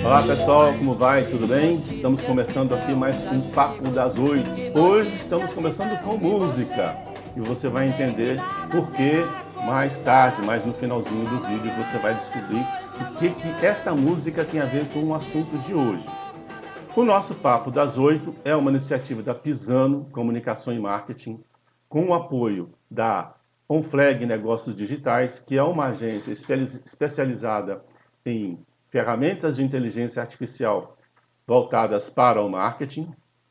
Olá pessoal, como vai? Tudo bem? Estamos começando aqui mais um Papo das 8. Hoje estamos começando com música e você vai entender por que mais tarde, mais no finalzinho do vídeo, você vai descobrir o que esta música tem a ver com o assunto de hoje. O nosso Papo das 8 é uma iniciativa da Pisano Comunicação e Marketing, com o apoio da Onflag Negócios Digitais, que é uma agência especializada em ferramentas de inteligência artificial voltadas para o marketing,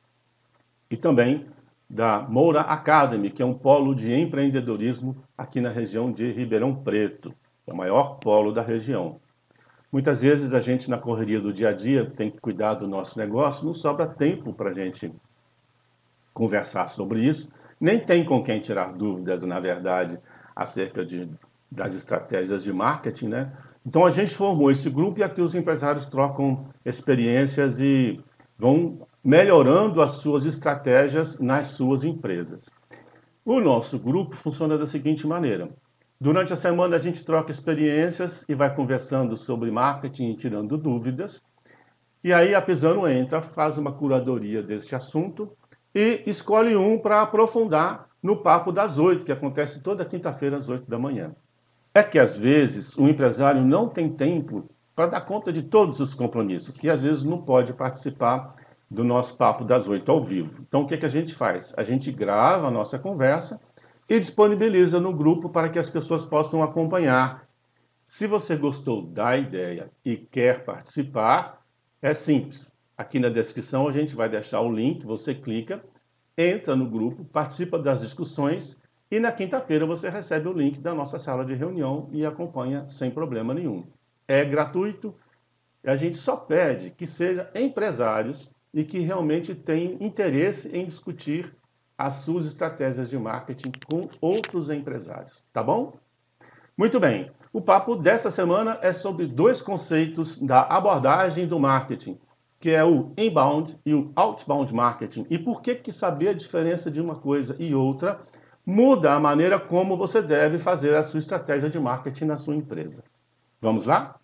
e também da Moura Academy, que é um polo de empreendedorismo aqui na região de Ribeirão Preto, é o maior polo da região. Muitas vezes a gente, na correria do dia a dia, tem que cuidar do nosso negócio, não sobra tempo para a gente conversar sobre isso, nem tem com quem tirar dúvidas, na verdade, acerca das estratégias de marketing, né? Então a gente formou esse grupo e aqui os empresários trocam experiências e vão melhorando as suas estratégias nas suas empresas. O nosso grupo funciona da seguinte maneira: durante a semana a gente troca experiências e vai conversando sobre marketing e tirando dúvidas. E aí a Pisano entra, faz uma curadoria deste assunto e escolhe um para aprofundar no Papo das 8, que acontece toda quinta-feira às 8 da manhã. É que às vezes o empresário não tem tempo para dar conta de todos os compromissos, que às vezes não pode participar do nosso Papo das 8 ao vivo. Então o que a gente faz? A gente grava a nossa conversa e disponibiliza no grupo para que as pessoas possam acompanhar. Se você gostou da ideia e quer participar, é simples. Aqui na descrição a gente vai deixar o link, você clica, entra no grupo, participa das discussões e na quinta-feira você recebe o link da nossa sala de reunião e acompanha sem problema nenhum. É gratuito, a gente só pede que sejam empresários e que realmente tenham interesse em discutir as suas estratégias de marketing com outros empresários, tá bom? Muito bem, o papo dessa semana é sobre dois conceitos da abordagem do marketing, que é o inbound e o outbound marketing. E por que saber a diferença de uma coisa e outra muda a maneira como você deve fazer a sua estratégia de marketing na sua empresa. Vamos lá?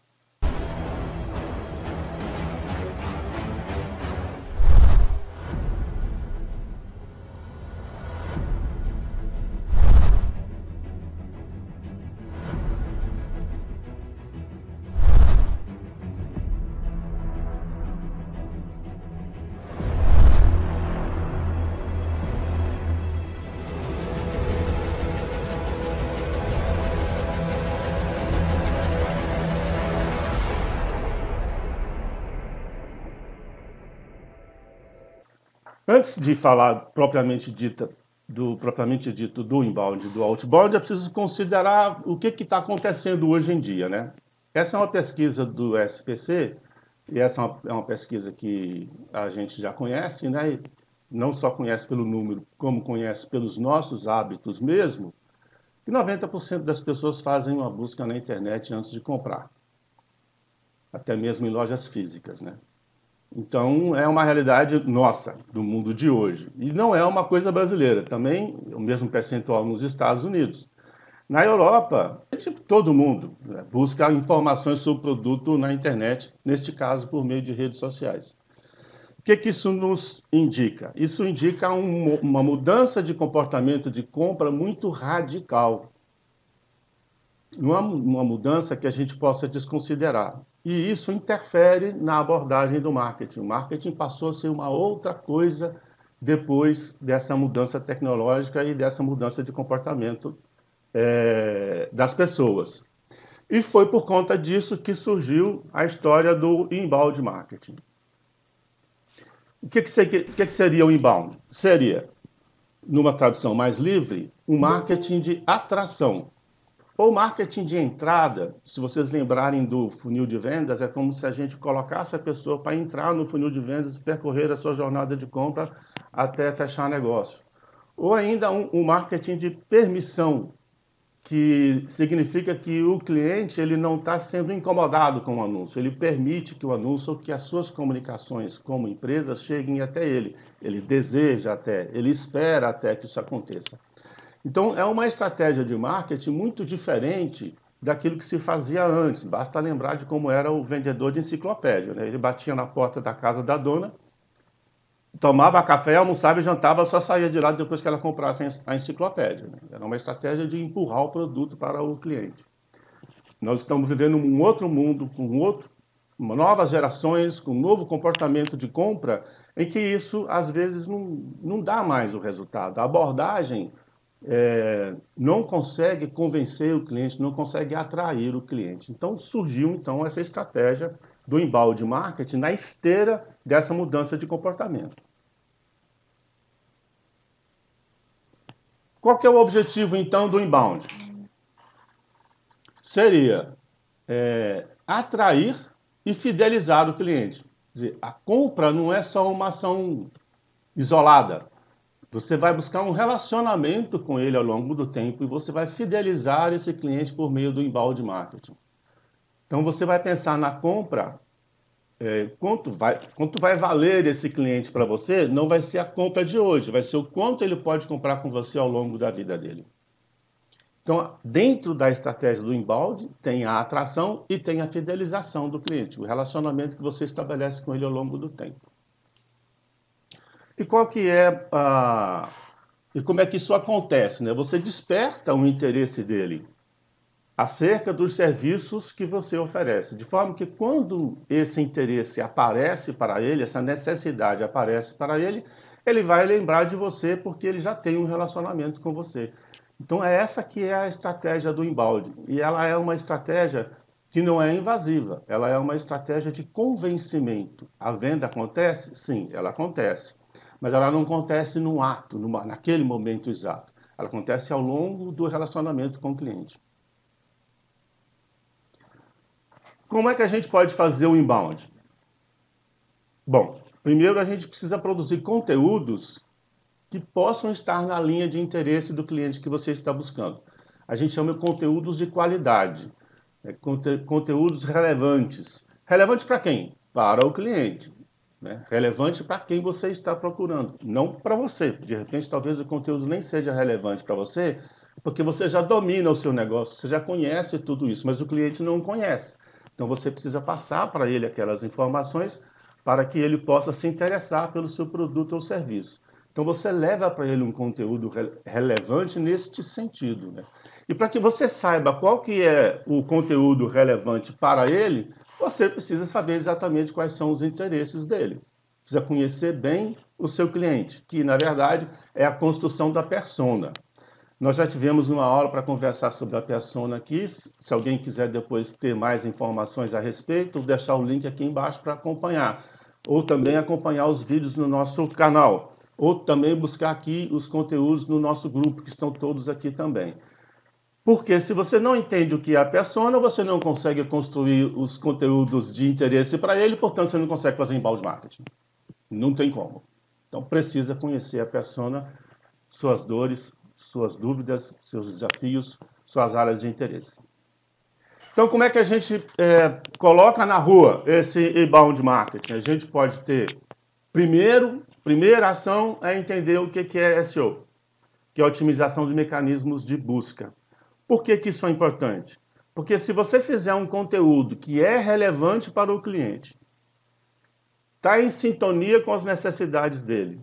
Antes de falar propriamente dito do inbound e do outbound, é preciso considerar o que está acontecendo hoje em dia, né? Essa é uma pesquisa do SPC, e essa é uma pesquisa que a gente já conhece, né? E não só conhece pelo número, como conhece pelos nossos hábitos mesmo, que 90% das pessoas fazem uma busca na internet antes de comprar, até mesmo em lojas físicas, né? Então, é uma realidade nossa, do mundo de hoje. E não é uma coisa brasileira. Também, o mesmo percentual nos Estados Unidos. Na Europa, todo mundo, né, busca informações sobre o produto na internet, neste caso, por meio de redes sociais. O que isso nos indica? Isso indica uma mudança de comportamento de compra muito radical. Não é uma mudança que a gente possa desconsiderar. E isso interfere na abordagem do marketing. O marketing passou a ser uma outra coisa depois dessa mudança tecnológica e dessa mudança de comportamento das pessoas. E foi por conta disso que surgiu a história do inbound marketing. O que seria o inbound? Seria, numa tradução mais livre, um marketing de atração. O marketing de entrada, se vocês lembrarem do funil de vendas, é como se a gente colocasse a pessoa para entrar no funil de vendas e percorrer a sua jornada de compra até fechar negócio. Ou ainda um marketing de permissão, que significa que o cliente ele não está sendo incomodado com o anúncio, ele permite que o anúncio ou que as suas comunicações como empresa cheguem até ele. Ele deseja até, ele espera até que isso aconteça. Então, é uma estratégia de marketing muito diferente daquilo que se fazia antes. Basta lembrar de como era o vendedor de enciclopédia, né? Ele batia na porta da casa da dona, tomava café, almoçava e jantava, só saía de lá depois que ela comprasse a enciclopédia, né? Era uma estratégia de empurrar o produto para o cliente. Nós estamos vivendo um outro mundo, novas gerações, com um novo comportamento de compra, em que isso, às vezes, não dá mais o resultado. A abordagem não consegue convencer o cliente, não consegue atrair o cliente. Então, surgiu, então, essa estratégia do inbound marketing na esteira dessa mudança de comportamento. Qual que é o objetivo, então, do inbound? Seria atrair e fidelizar o cliente. Quer dizer, a compra não é só uma ação isolada. Você vai buscar um relacionamento com ele ao longo do tempo e você vai fidelizar esse cliente por meio do inbound marketing. Então você vai pensar na compra, quanto vai valer esse cliente para você, não vai ser a compra de hoje, vai ser o quanto ele pode comprar com você ao longo da vida dele. Então, dentro da estratégia do inbound, tem a atração e tem a fidelização do cliente, o relacionamento que você estabelece com ele ao longo do tempo. E qual que é e como é que isso acontece, né? Você desperta o interesse dele acerca dos serviços que você oferece, de forma que quando esse interesse aparece para ele, essa necessidade aparece para ele, ele vai lembrar de você porque ele já tem um relacionamento com você. Então é essa que é a estratégia do inbound, e ela é uma estratégia que não é invasiva, ela é uma estratégia de convencimento. A venda acontece? Sim, ela acontece, mas ela não acontece num ato, naquele momento exato. Ela acontece ao longo do relacionamento com o cliente. Como é que a gente pode fazer o inbound? Bom, primeiro a gente precisa produzir conteúdos que possam estar na linha de interesse do cliente que você está buscando. A gente chama de conteúdos de qualidade, conteúdos relevantes. Relevante para quem? Para o cliente. Né? Relevante para quem você está procurando, não para você. De repente, talvez o conteúdo nem seja relevante para você, porque você já domina o seu negócio, você já conhece tudo isso, mas o cliente não conhece. Então você precisa passar para ele aquelas informações para que ele possa se interessar pelo seu produto ou serviço. Então você leva para ele um conteúdo relevante neste sentido, né? E para que você saiba qual que é o conteúdo relevante para ele, você precisa saber exatamente quais são os interesses dele. Precisa conhecer bem o seu cliente, que na verdade é a construção da persona. Nós já tivemos uma aula para conversar sobre a persona aqui. Se alguém quiser depois ter mais informações a respeito, vou deixar o link aqui embaixo para acompanhar. Ou também acompanhar os vídeos no nosso canal. Ou também buscar aqui os conteúdos no nosso grupo, que estão todos aqui também. Porque se você não entende o que é a persona, você não consegue construir os conteúdos de interesse para ele, portanto você não consegue fazer inbound marketing. Não tem como. Então precisa conhecer a persona, suas dores, suas dúvidas, seus desafios, suas áreas de interesse. Então como é que a gente coloca na rua esse inbound marketing? A gente pode ter, primeira ação é entender o que é SEO, que é a otimização de mecanismos de busca. Por que isso é importante? Porque se você fizer um conteúdo que é relevante para o cliente, está em sintonia com as necessidades dele,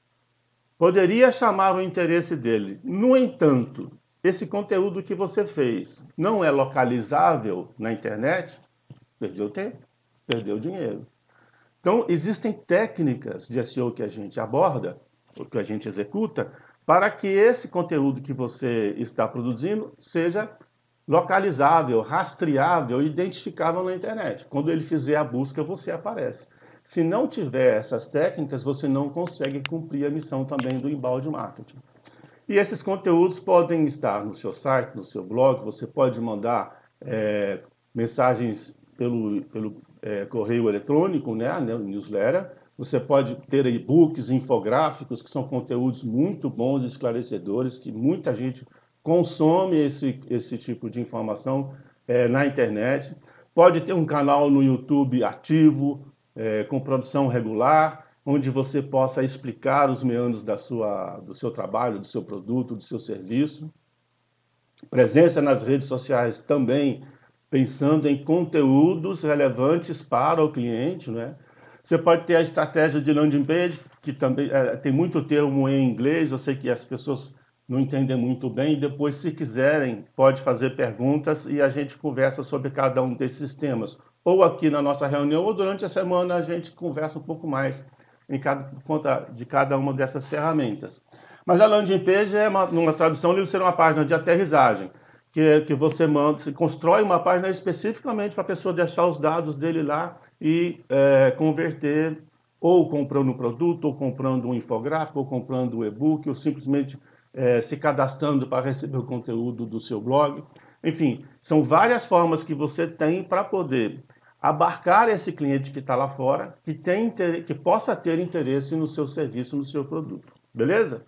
poderia chamar o interesse dele. No entanto, esse conteúdo que você fez não é localizável na internet, perdeu tempo, perdeu dinheiro. Então, existem técnicas de SEO que a gente aborda, ou que a gente executa, para que esse conteúdo que você está produzindo seja localizável, rastreável, identificável na internet. Quando ele fizer a busca, você aparece. Se não tiver essas técnicas, você não consegue cumprir a missão também do inbound marketing. E esses conteúdos podem estar no seu site, no seu blog, você pode mandar mensagens pelo correio eletrônico, né, newsletter. Você pode ter e-books, infográficos, que são conteúdos muito bons e esclarecedores, que muita gente consome esse tipo de informação na internet. Pode ter um canal no YouTube ativo, com produção regular, onde você possa explicar os meandros do seu trabalho, do seu produto, do seu serviço. Presença nas redes sociais também, pensando em conteúdos relevantes para o cliente, né? Você pode ter a estratégia de landing page, que também tem muito termo em inglês, eu sei que as pessoas não entendem muito bem, e depois, se quiserem, pode fazer perguntas e a gente conversa sobre cada um desses temas. Ou aqui na nossa reunião, ou durante a semana a gente conversa um pouco mais conta de cada uma dessas ferramentas. Mas a landing page é numa tradução livre, será uma página de aterrissagem, que você manda, você constrói uma página especificamente para a pessoa deixar os dados dele lá e converter, ou comprando um produto, ou comprando um infográfico, ou comprando um e-book, ou simplesmente se cadastrando para receber o conteúdo do seu blog. Enfim, são várias formas que você tem para poder abarcar esse cliente que está lá fora, que possa ter interesse no seu serviço, no seu produto. Beleza?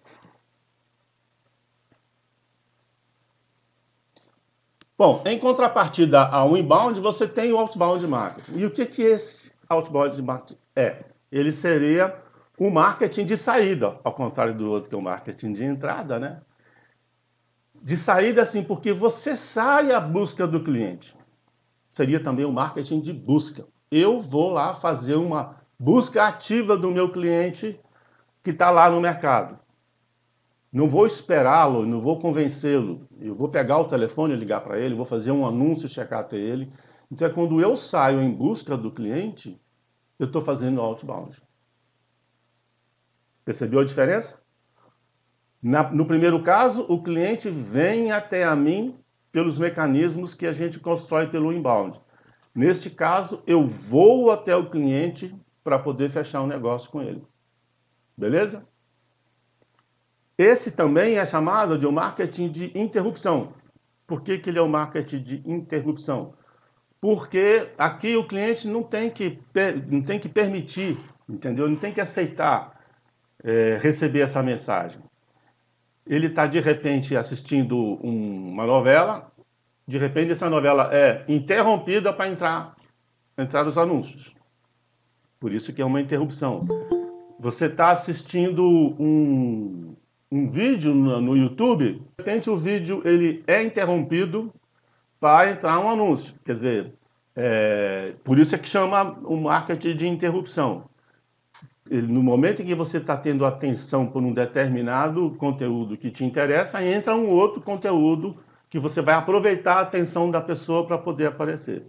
Bom, em contrapartida ao inbound, você tem o outbound marketing. E o que esse outbound marketing é? Ele seria o marketing de saída, ao contrário do outro que é o marketing de entrada, né? De saída, assim, porque você sai à busca do cliente. Seria também o marketing de busca. Eu vou lá fazer uma busca ativa do meu cliente que está lá no mercado. Não vou esperá-lo, não vou convencê-lo. Eu vou pegar o telefone e ligar para ele, vou fazer um anúncio e checar até ele. Então, quando eu saio em busca do cliente, eu estou fazendo outbound. Percebeu a diferença? No primeiro caso, o cliente vem até a mim pelos mecanismos que a gente constrói pelo inbound. Neste caso, eu vou até o cliente para poder fechar um negócio com ele. Beleza? Esse também é chamado de um marketing de interrupção. Por que ele é um marketing de interrupção? Porque aqui o cliente não tem que permitir, entendeu? Não tem que aceitar receber essa mensagem. Ele está, de repente, assistindo uma novela, de repente essa novela é interrompida para entrar os anúncios. Por isso que é uma interrupção. Você está assistindo um vídeo no YouTube, de repente o vídeo ele é interrompido para entrar um anúncio. Quer dizer, por isso é que chama o marketing de interrupção. No momento em que você está tendo atenção por um determinado conteúdo que te interessa, entra um outro conteúdo que você vai aproveitar a atenção da pessoa para poder aparecer.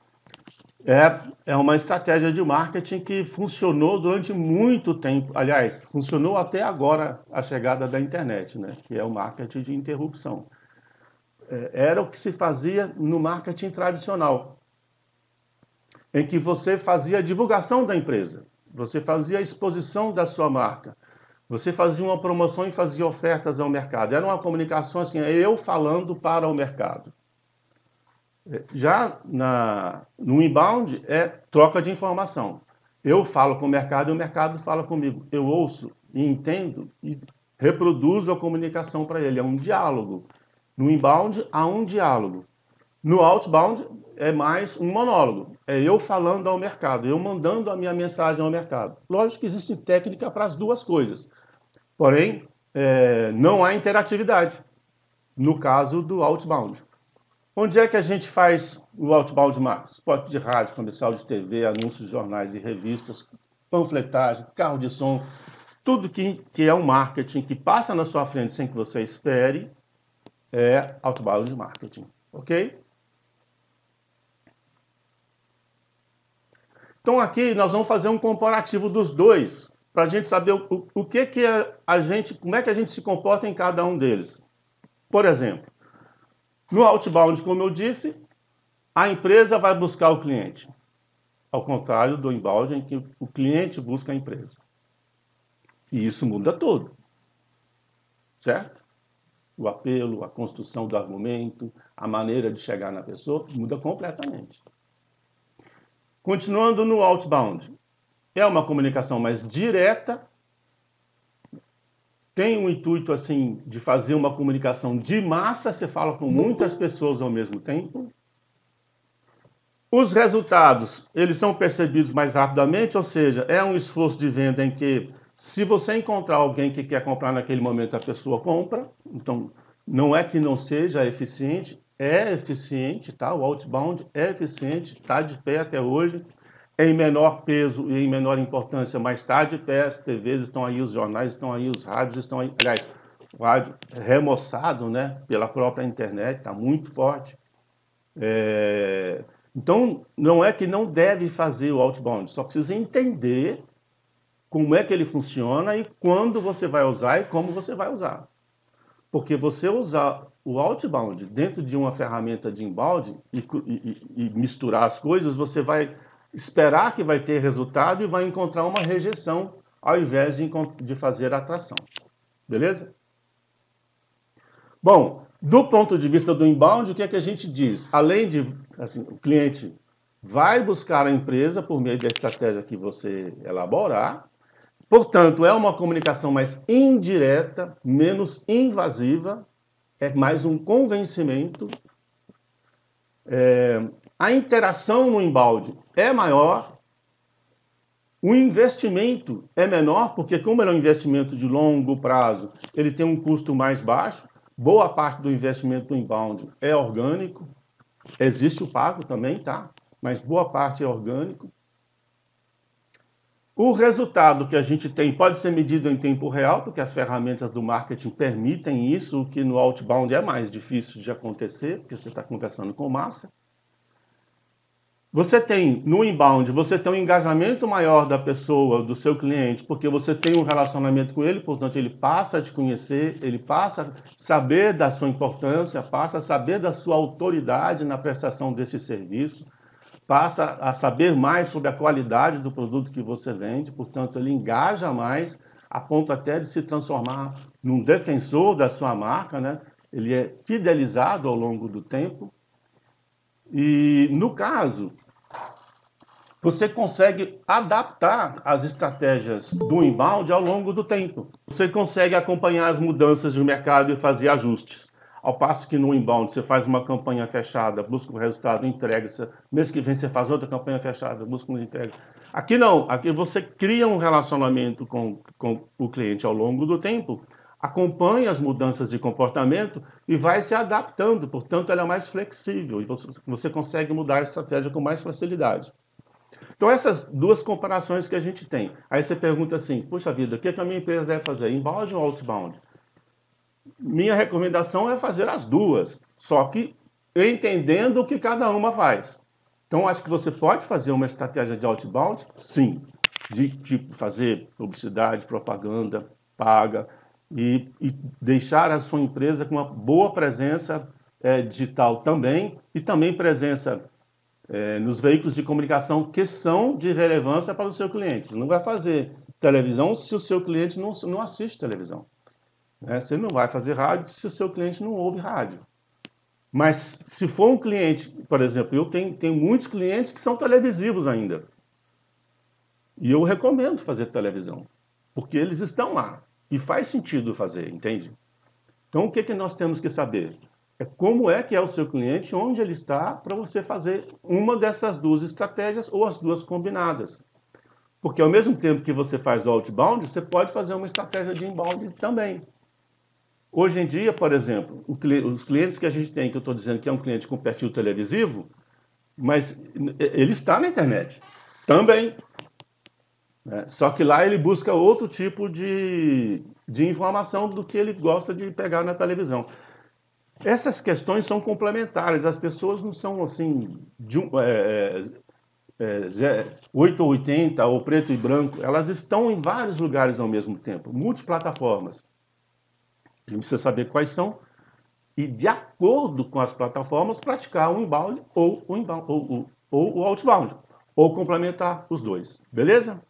É uma estratégia de marketing que funcionou durante muito tempo. Aliás, funcionou até agora a chegada da internet, né? Que é o marketing de interrupção. Era o que se fazia no marketing tradicional, em que você fazia a divulgação da empresa, você fazia a exposição da sua marca, você fazia uma promoção e fazia ofertas ao mercado. Era uma comunicação assim, eu falando para o mercado. Já no inbound é troca de informação. Eu falo com o mercado e o mercado fala comigo. Eu ouço e entendo e reproduzo a comunicação para ele. É um diálogo. No inbound há um diálogo. No outbound é mais um monólogo. É eu falando ao mercado, eu mandando a minha mensagem ao mercado. Lógico que existe técnica para as duas coisas. Porém, não há interatividade no caso do outbound. Onde é que a gente faz o outbound marketing? Spot de rádio, comercial de TV, anúncios de jornais e revistas, panfletagem, carro de som, tudo que é um marketing que passa na sua frente sem que você espere, é outbound marketing, ok? Então aqui nós vamos fazer um comparativo dos dois, para a gente saber o que como é que a gente se comporta em cada um deles. Por exemplo, no outbound, como eu disse, a empresa vai buscar o cliente. Ao contrário do inbound, em que o cliente busca a empresa. E isso muda tudo. Certo? O apelo, a construção do argumento, a maneira de chegar na pessoa, muda completamente. Continuando no outbound. É uma comunicação mais direta, tem um intuito assim de fazer uma comunicação de massa, você fala com muitas pessoas ao mesmo tempo. Os resultados, eles são percebidos mais rapidamente, ou seja, é um esforço de venda em que, se você encontrar alguém que quer comprar naquele momento, a pessoa compra. Então, Não é que não seja eficiente, é eficiente, tá? O outbound é eficiente, está de pé até hoje, em menor peso e em menor importância, mas está de pé. As TVs estão aí, os jornais estão aí, os rádios estão aí. Aliás, o rádio remoçado, né, pela própria internet, está muito forte. Então, não é que não deve fazer o outbound, só precisa entender como é que ele funciona e quando você vai usar e como você vai usar. Porque você usar o outbound dentro de uma ferramenta de inbound e misturar as coisas, você vai esperar que vai ter resultado e vai encontrar uma rejeição ao invés de fazer atração. Beleza? Bom, do ponto de vista do inbound, o que é que a gente diz? Além de, assim, o cliente vai buscar a empresa por meio da estratégia que você elaborar. Portanto, é uma comunicação mais indireta, menos invasiva, é mais um convencimento. A interação no inbound é maior, o investimento é menor, porque como ele é um investimento de longo prazo, ele tem um custo mais baixo. Boa parte do investimento do inbound é orgânico, existe o pago também, tá? Mas boa parte é orgânico. O resultado que a gente tem pode ser medido em tempo real, porque as ferramentas do marketing permitem isso, o que no outbound é mais difícil de acontecer, porque você está conversando com massa. Você tem, no inbound, você tem um engajamento maior da pessoa, do seu cliente, porque você tem um relacionamento com ele, portanto ele passa a te conhecer, ele passa a saber da sua importância, passa a saber da sua autoridade na prestação desse serviço, passa a saber mais sobre a qualidade do produto que você vende, portanto ele engaja mais, a ponto até de se transformar num defensor da sua marca, né? Ele é fidelizado ao longo do tempo. E, no caso, você consegue adaptar as estratégias do inbound ao longo do tempo. Você consegue acompanhar as mudanças do mercado e fazer ajustes. Ao passo que no inbound você faz uma campanha fechada, busca o resultado, entrega. Mês que vem você faz outra campanha fechada, busca uma entrega. Aqui não, aqui você cria um relacionamento com o cliente ao longo do tempo, acompanha as mudanças de comportamento e vai se adaptando, portanto ela é mais flexível e você consegue mudar a estratégia com mais facilidade. Então essas duas comparações que a gente tem. Aí você pergunta assim, puxa vida, o que a minha empresa deve fazer, inbound ou outbound? Minha recomendação é fazer as duas, só que entendendo o que cada uma faz. Então acho que você pode fazer uma estratégia de outbound, sim, de tipo fazer publicidade, propaganda, paga, e deixar a sua empresa com uma boa presença digital também, e também presença nos veículos de comunicação que são de relevância para o seu cliente. Você não vai fazer televisão se o seu cliente não assiste televisão. Você não vai fazer rádio se o seu cliente não ouve rádio. Mas se for um cliente, por exemplo, eu tenho muitos clientes que são televisivos ainda. E eu recomendo fazer televisão, porque eles estão lá. E faz sentido fazer, entende? Então, o que nós temos que saber? É como é que é o seu cliente, onde ele está, para você fazer uma dessas duas estratégias ou as duas combinadas. Porque ao mesmo tempo que você faz o outbound, você pode fazer uma estratégia de inbound também. Hoje em dia, por exemplo, os clientes que a gente tem, que eu estou dizendo que é um cliente com perfil televisivo, mas ele está na internet também. Só que lá ele busca outro tipo de informação do que ele gosta de pegar na televisão. Essas questões são complementares, as pessoas não são assim, 8 ou 80 ou preto e branco, elas estão em vários lugares ao mesmo tempo, multiplataformas. A gente precisa saber quais são e, de acordo com as plataformas, praticar o inbound ou o outbound, ou complementar os dois, beleza?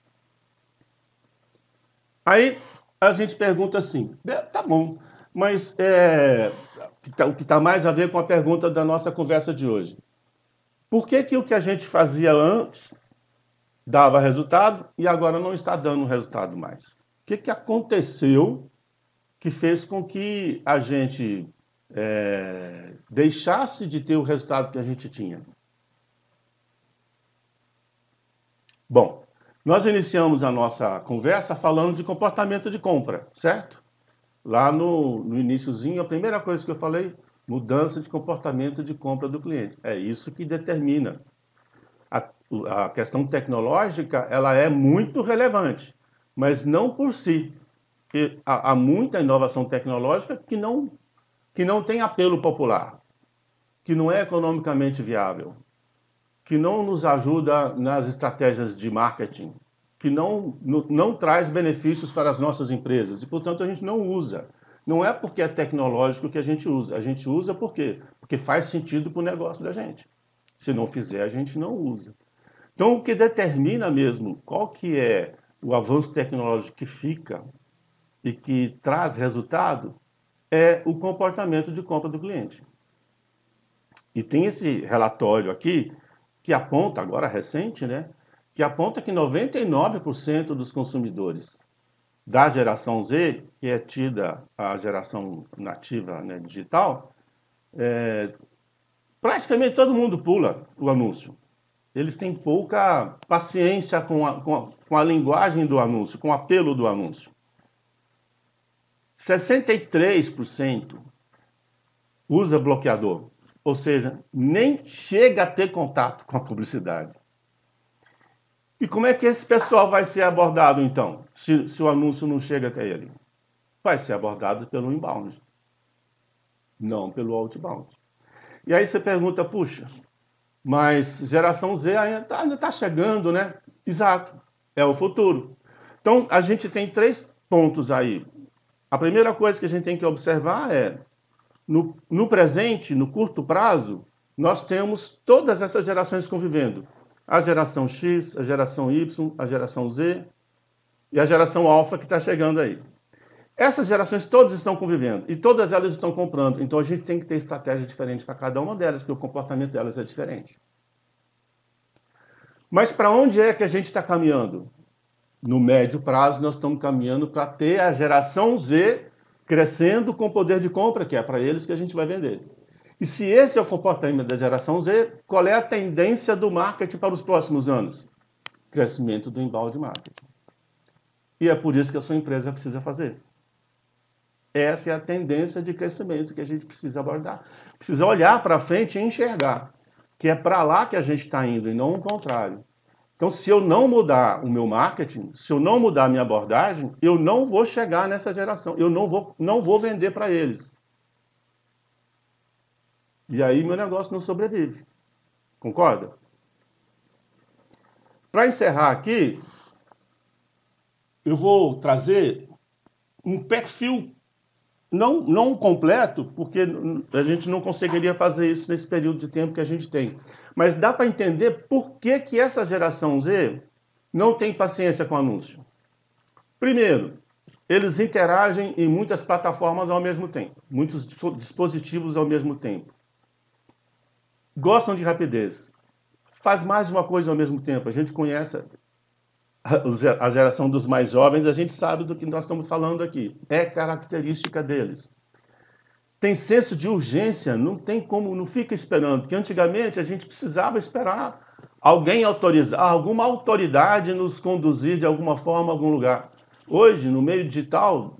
Aí a gente pergunta assim, tá bom, mas o que está mais a ver com a pergunta da nossa conversa de hoje. Por que o que a gente fazia antes dava resultado e agora não está dando resultado mais? O que aconteceu que fez com que a gente deixasse de ter o resultado que a gente tinha? Bom, nós iniciamos a nossa conversa falando de comportamento de compra, certo? lá no iniciozinho, a primeira coisa que eu falei, mudança de comportamento de compra do cliente. É isso que determina. A questão tecnológica, ela é muito relevante, mas não por si. Porque há muita inovação tecnológica que não tem apelo popular, que não é economicamente viável, que não nos ajuda nas estratégias de marketing, que não traz benefícios para as nossas empresas e, portanto, a gente não usa. Não é porque é tecnológico que a gente usa por quê? Porque faz sentido para o negócio da gente. Se não fizer, a gente não usa. Então, o que determina mesmo qual que é o avanço tecnológico que fica e que traz resultado é o comportamento de compra do cliente. E tem esse relatório aqui que aponta, agora recente, né, que aponta que 99% dos consumidores da geração Z, que é tida a geração nativa, né, digital, praticamente todo mundo pula o anúncio. Eles têm pouca paciência com a linguagem do anúncio, com o apelo do anúncio. 63% usa bloqueador, ou seja, nem chega a ter contato com a publicidade. E como é que esse pessoal vai ser abordado, então, se o anúncio não chega até ele? Vai ser abordado pelo inbound, não pelo outbound. E aí você pergunta, puxa, mas geração Z ainda tá chegando, né? Exato, é o futuro. Então, a gente tem 3 pontos aí. A primeira coisa que a gente tem que observar é, no presente, no curto prazo, nós temos todas essas gerações convivendo. A geração X, a geração Y, a geração Z e a geração Alpha que está chegando aí. Essas gerações todas estão convivendo e todas elas estão comprando. Então a gente tem que ter estratégia diferente para cada uma delas, porque o comportamento delas é diferente. Mas para onde é que a gente está caminhando? No médio prazo, nós estamos caminhando para ter a geração Z crescendo com poder de compra, que é para eles que a gente vai vender. E se esse é o comportamento da geração Z, qual é a tendência do marketing para os próximos anos? Crescimento do inbound marketing. E é por isso que a sua empresa precisa fazer. Essa é a tendência de crescimento que a gente precisa abordar. Precisa olhar para frente e enxergar que é para lá que a gente está indo e não o contrário. Então, se eu não mudar o meu marketing, se eu não mudar a minha abordagem, eu não vou chegar nessa geração, eu não vou vender para eles. E aí meu negócio não sobrevive. Concorda? Para encerrar aqui, eu vou trazer um perfil não completo, porque a gente não conseguiria fazer isso nesse período de tempo que a gente tem. Mas dá para entender por que essa geração Z não tem paciência com anúncio. Primeiro, eles interagem em muitas plataformas ao mesmo tempo, muitos dispositivos ao mesmo tempo. Gostam de rapidez. Faz mais de uma coisa ao mesmo tempo. A gente conhece a geração dos mais jovens, a gente sabe do que nós estamos falando aqui. É característica deles. Tem senso de urgência, não tem como, não fica esperando, porque antigamente a gente precisava esperar alguém autorizar, alguma autoridade nos conduzir de alguma forma a algum lugar. Hoje, no meio digital,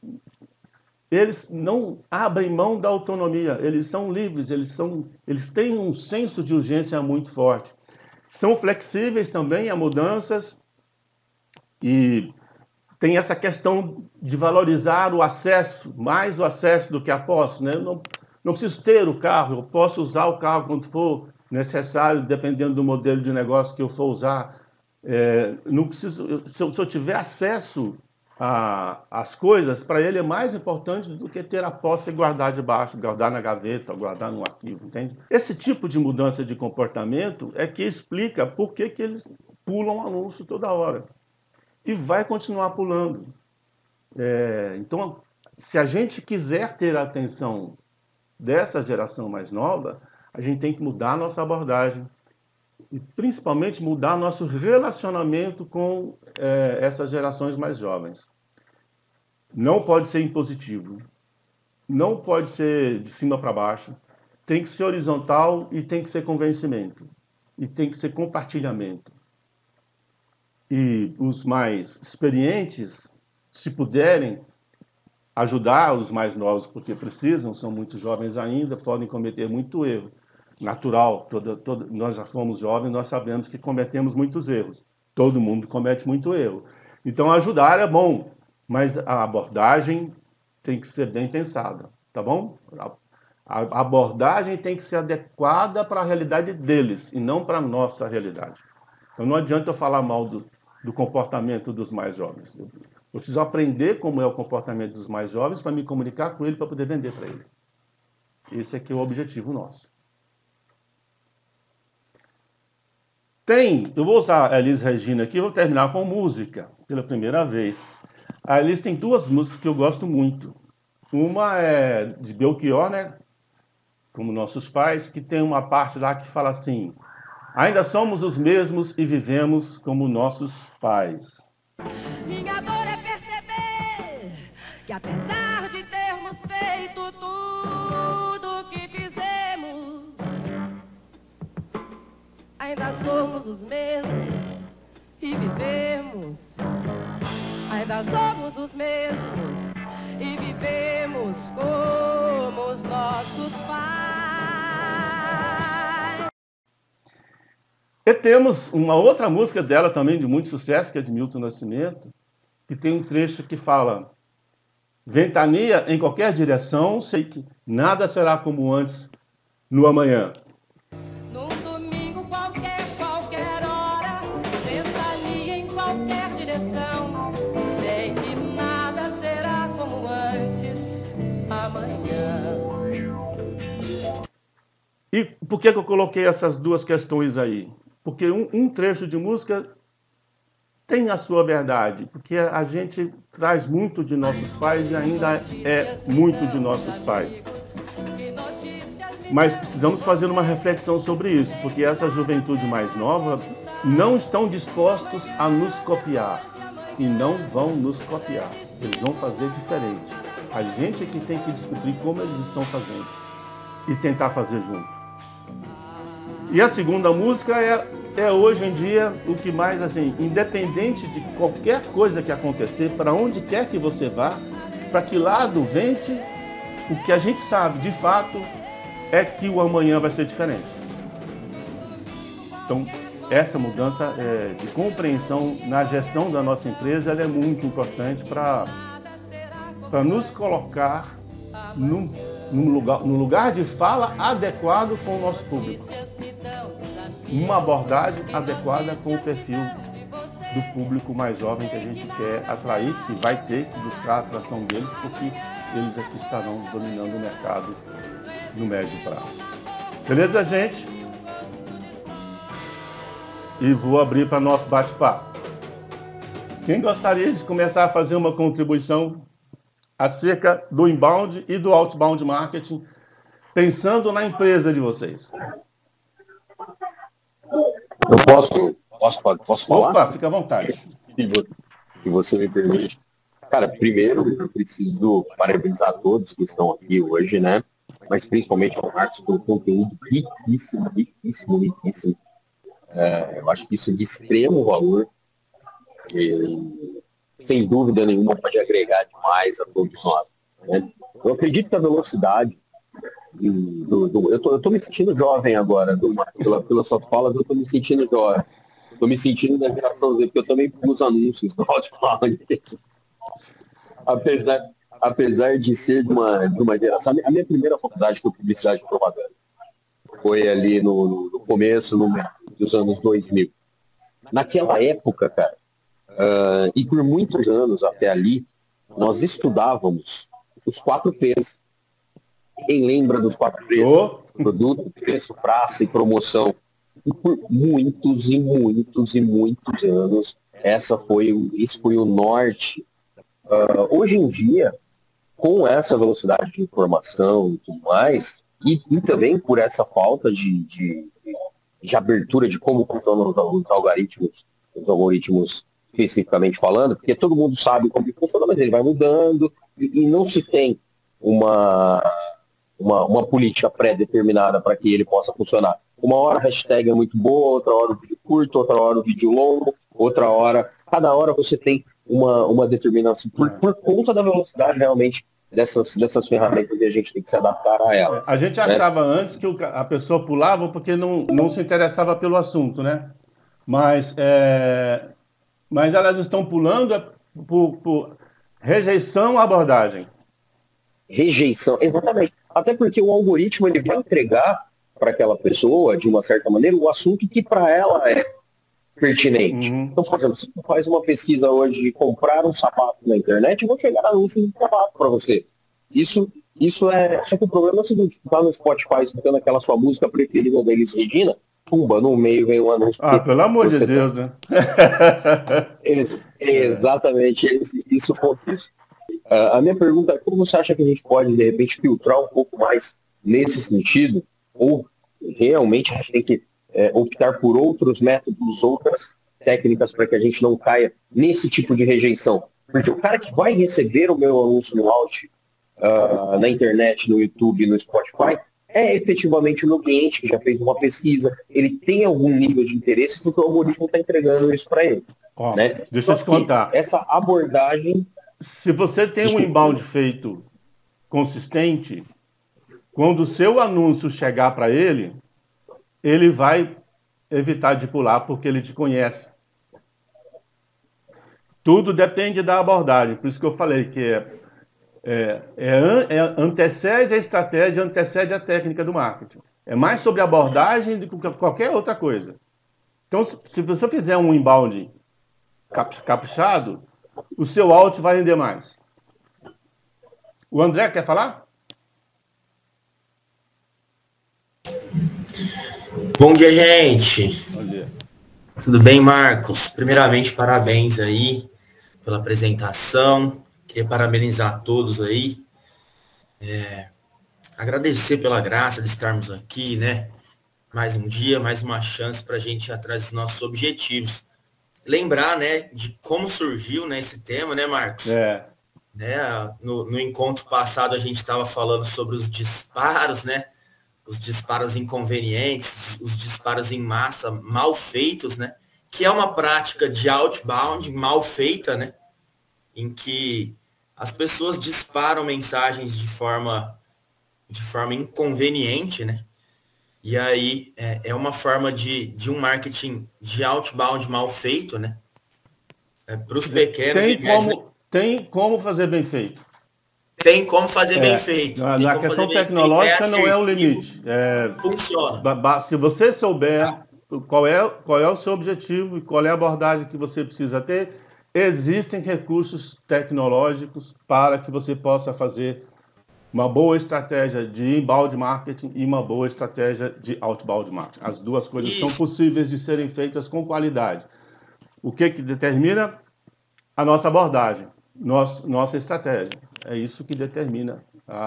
eles não abrem mão da autonomia, eles são livres, eles têm um senso de urgência muito forte. São flexíveis também a mudanças e tem essa questão de valorizar o acesso, mais o acesso do que a posse, né? Eu não preciso ter o carro, eu posso usar o carro quando for necessário, dependendo do modelo de negócio que eu for usar. Não preciso, se eu tiver acesso às coisas, para ele é mais importante do que ter a posse e guardar debaixo, guardar na gaveta, guardar num arquivo, entende? Esse tipo de mudança de comportamento é que explica por que eles pulam anúncio toda hora. E vai continuar pulando. Então, se a gente quiser ter a atenção dessa geração mais nova, a gente tem que mudar a nossa abordagem e principalmente mudar nosso relacionamento com essas gerações mais jovens. Não pode ser impositivo, não pode ser de cima para baixo, tem que ser horizontal e tem que ser convencimento, e tem que ser compartilhamento. E os mais experientes, se puderem, ajudar os mais novos, porque precisam, são muito jovens ainda, podem cometer muito erro. Natural, nós já fomos jovens, nós sabemos que cometemos muitos erros. Todo mundo comete muito erro. Então, ajudar é bom, mas a abordagem tem que ser bem pensada, tá bom? A abordagem tem que ser adequada para a realidade deles e não para a nossa realidade. Então, não adianta eu falar mal do comportamento dos mais jovens. Eu preciso aprender como é o comportamento dos mais jovens para me comunicar com ele, para poder vender para ele. Esse aqui é o objetivo nosso. Eu vou usar a Elis Regina aqui, vou terminar com música, pela primeira vez. A Elis tem duas músicas que eu gosto muito. Uma é de Belchior, né? Como nossos pais, que tem uma parte lá que fala assim: ainda somos os mesmos e vivemos como nossos pais. Minha dor é perceber que apesar de termos feito tudo o que fizemos, ainda somos os mesmos e vivemos. Ainda somos os mesmos e vivemos como os nossos pais. E temos uma outra música dela também de muito sucesso, que é de Milton Nascimento, que tem um trecho que fala: ventania em qualquer direção, sei que nada será como antes no amanhã. Num domingo qualquer hora, ventania em qualquer direção, sei que nada será como antes amanhã. E por que eu coloquei essas duas questões aí? Porque um trecho de música tem a sua verdade, porque a gente traz muito de nossos pais e ainda é muito de nossos pais. Mas precisamos fazer uma reflexão sobre isso, porque essa juventude mais nova não estão dispostos a nos copiar e não vão nos copiar. Eles vão fazer diferente. A gente é que tem que descobrir como eles estão fazendo e tentar fazer junto. E a segunda música é hoje em dia o que mais, assim, independente de qualquer coisa que acontecer, para onde quer que você vá, para que lado vente, o que a gente sabe de fato é que o amanhã vai ser diferente. Então, essa mudança de compreensão na gestão da nossa empresa, ela é muito importante para nos colocar no lugar de fala adequado com o nosso público. Uma abordagem adequada com o perfil do público mais jovem que a gente quer atrair, e vai ter que buscar a atração deles, porque eles aqui estarão dominando o mercado no médio prazo. Beleza, gente? E vou abrir para nosso bate-papo. Quem gostaria de começar a fazer uma contribuição acerca do inbound e do outbound marketing, pensando na empresa de vocês? Eu posso falar? Opa, fica à vontade. Se você me permite. Cara, primeiro eu preciso parabenizar todos que estão aqui hoje, né? Mas principalmente ao Marcos pelo conteúdo riquíssimo. Eu acho que isso é de extremo valor. E, sem dúvida nenhuma, pode agregar demais a todos nós, né? Eu acredito que a velocidade eu tô me sentindo jovem agora, pelas suas falas, eu tô me sentindo jovem. Tô me sentindo da geração Z, porque eu também pus anúncios no outbound. Apesar de ser de uma geração. A minha primeira faculdade foi publicidade e propaganda. Foi ali no começo dos anos 2000. Naquela época, cara, e por muitos anos até ali, nós estudávamos os 4 P's. Quem lembra dos 4 P's? Produto, preço, praça e promoção. E por muitos anos, esse foi o norte. Hoje em dia, com essa velocidade de informação e tudo mais, e também por essa falta de abertura de como funcionam os algoritmos especificamente falando, porque todo mundo sabe como funciona, mas ele vai mudando e não se tem uma política pré-determinada para que ele possa funcionar. Uma hora a hashtag é muito boa, outra hora o vídeo curto, outra hora o vídeo longo, cada hora você tem uma determinação, por conta da velocidade realmente dessas ferramentas, e a gente tem que se adaptar a elas. A gente achava antes que a pessoa pulava porque não se interessava pelo assunto, né? Mas elas estão pulando por rejeição à abordagem. Rejeição, exatamente. Até porque o algoritmo ele vai entregar para aquela pessoa, de uma certa maneira, o assunto que para ela é pertinente. Então, por exemplo, se você faz uma pesquisa hoje de comprar um sapato na internet, vão chegar anúncios de sapato para você. Isso é... Só que o problema é o seguinte, tá no Spotify escutando aquela sua música preferida da Elis Regina, pumba, no meio vem um anúncio. Pelo amor de Deus, né? Exatamente, isso acontece. A minha pergunta é, como você acha que a gente pode, de repente, filtrar um pouco mais nesse sentido? Ou realmente a gente tem que optar por outros métodos, outras técnicas para que a gente não caia nesse tipo de rejeição? Porque o cara que vai receber o meu anúncio no Alt, na internet, no YouTube, no Spotify, é efetivamente o meu cliente que já fez uma pesquisa, ele tem algum nível de interesse porque o algoritmo está entregando isso para ele. Né? Deixa eu te contar. Essa abordagem... Se você tem um inbound feito consistente, quando o seu anúncio chegar para ele, ele vai evitar de pular porque ele te conhece. Tudo depende da abordagem. Por isso que eu falei que antecede a estratégia, antecede a técnica do marketing. É mais sobre abordagem do que qualquer outra coisa. Então, se você fizer um inbound caprichado, o seu out vai render mais. O André quer falar? Bom dia, gente. Bom dia. Tudo bem, Marcos? Primeiramente, parabéns aí pela apresentação. Queria parabenizar a todos aí. Agradecer pela graça de estarmos aqui, né? Mais um dia, mais uma chance para a gente ir atrás dos nossos objetivos. Lembrar, né, de como surgiu, né, esse tema, né, Marcos? Né, no encontro passado a gente estava falando sobre os disparos, né? Os disparos inconvenientes, os disparos em massa mal feitos, né? Que é uma prática de outbound mal feita, né? Em que as pessoas disparam mensagens de forma inconveniente, né? E aí é uma forma de um marketing de outbound mal feito, né? Para os pequenos e médios. Tem como fazer bem feito. Tem como fazer bem feito. A questão tecnológica não é o limite. Funciona. Se você souber qual é o seu objetivo e qual é a abordagem que você precisa ter, existem recursos tecnológicos para que você possa fazer uma boa estratégia de inbound marketing e uma boa estratégia de outbound marketing. As duas coisas são possíveis de serem feitas com qualidade. O que determina? A nossa abordagem, nossa estratégia. É isso que determina.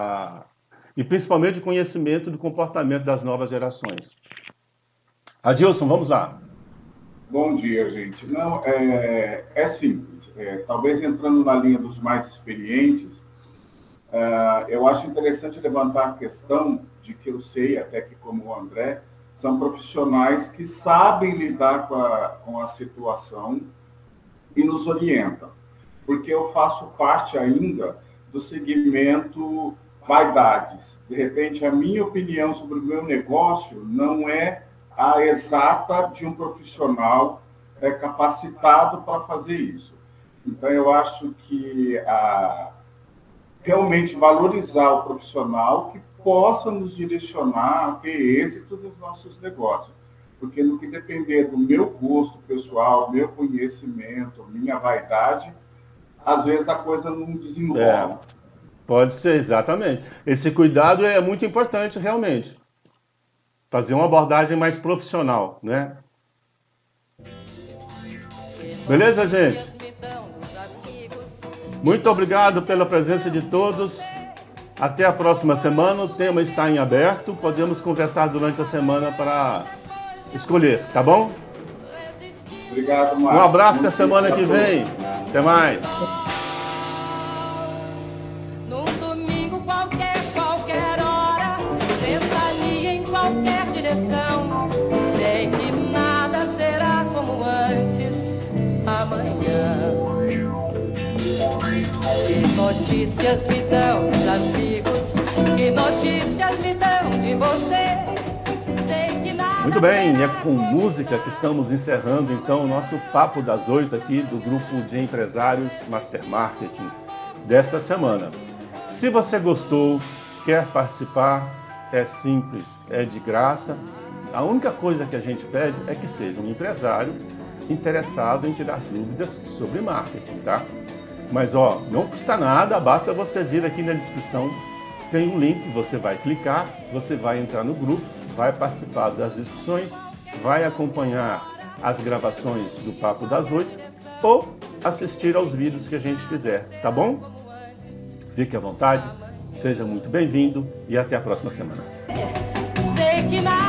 E principalmente o conhecimento do comportamento das novas gerações. Adilson, vamos lá. Bom dia, gente. Não, é simples. Talvez entrando na linha dos mais experientes, eu acho interessante levantar a questão de que eu sei, até que como o André, são profissionais que sabem lidar com a situação e nos orientam. Porque eu faço parte ainda do segmento vaidades. De repente, a minha opinião sobre o meu negócio não é a exata de um profissional capacitado para fazer isso. Então, eu acho que realmente valorizar o profissional que possa nos direcionar a ter êxito nos nossos negócios. Porque no que depender do meu gosto pessoal, meu conhecimento, minha vaidade, às vezes a coisa não desenrola. Pode ser, exatamente. Esse cuidado é muito importante, realmente. Fazer uma abordagem mais profissional, né? Beleza, gente? Muito obrigado pela presença de todos. Até a próxima semana. O tema está em aberto. Podemos conversar durante a semana para escolher, tá bom? Obrigado, Marcos. Um abraço até semana que vem. Até mais. Num domingo qualquer hora, ventania em qualquer direção. Sei que nada será como antes amanhã. notícias me dão dos amigos? Que notícias me dão de você? Sei que nada. Muito bem, e é com música que estamos encerrando então o nosso Papo das 8 aqui do grupo de empresários Master Marketing desta semana. Se você gostou, quer participar, é simples, é de graça. A única coisa que a gente pede é que seja um empresário interessado em tirar dúvidas sobre marketing, tá? Mas não custa nada, basta você vir aqui na descrição, tem um link, você vai clicar, você vai entrar no grupo, vai participar das discussões, vai acompanhar as gravações do Papo das 8 ou assistir aos vídeos que a gente fizer, tá bom? Fique à vontade, seja muito bem-vindo e até a próxima semana. Sei que nada